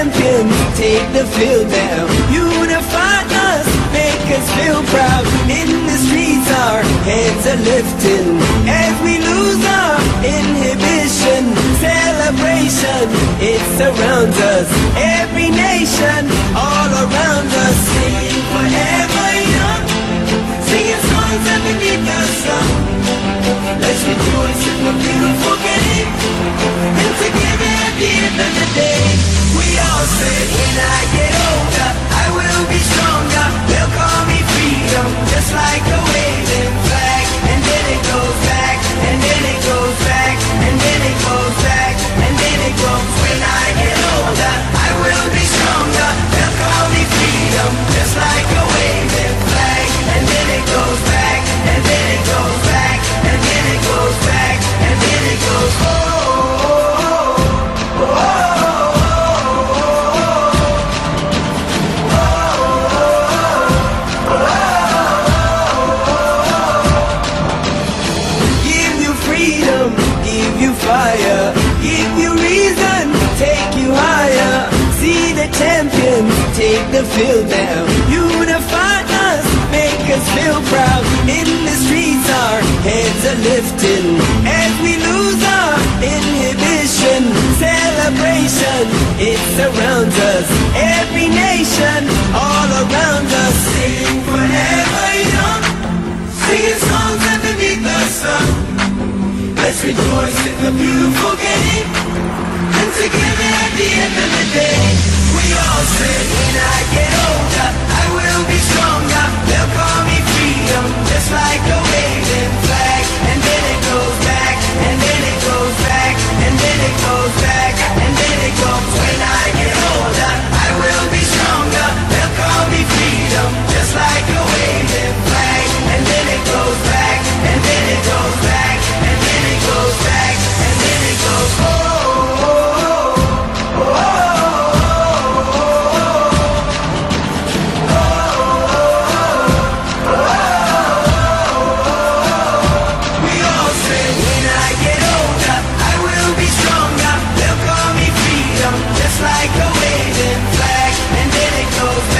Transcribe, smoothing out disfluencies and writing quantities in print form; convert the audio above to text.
champions take the field now. Unify us, make us feel proud. In the streets our heads are lifting as we lose our inhibition. Celebration, it surrounds us. Every nation, all around us. Sing forever young, singing songs underneath the sun. Let's rejoice in the beautiful game, and together at the end of the day, we all say, when I get older, I will be stronger. They'll call me freedom, just like a waving flag. And then it goes back, and then it goes back, and then it goes back, and then it goes. When I get older, I will be stronger. They'll call me freedom, just like a waving flag. And then it goes back, and then it goes back, and then it goes back, and then it goes. Oh, oh, oh, oh. Fire, give you reason, take you higher. See the champions take the field now. Unify us, make us feel proud. In the streets our heads are lifting as we lose our inhibition. Celebration, it surrounds us. Every nation, all around us. Sing forever young, singing songs underneath the sun. Let's rejoice in the beautiful game, and together at the end of the day, we all say, when I get older, I will be stronger. They'll call me freedom, just like a waving flag. And then it goes back, and then it goes back, and then it goes back, and then it goes. When I get older, I will be stronger. They'll call me freedom, just like a waving flag. And then it goes back, and then it goes back, and then it goes back, and then it goes. Oh, oh, oh, oh, oh, oh. We all say, when I get older, I will be stronger. They'll call me freedom, just like a waving flag. And then it goes back.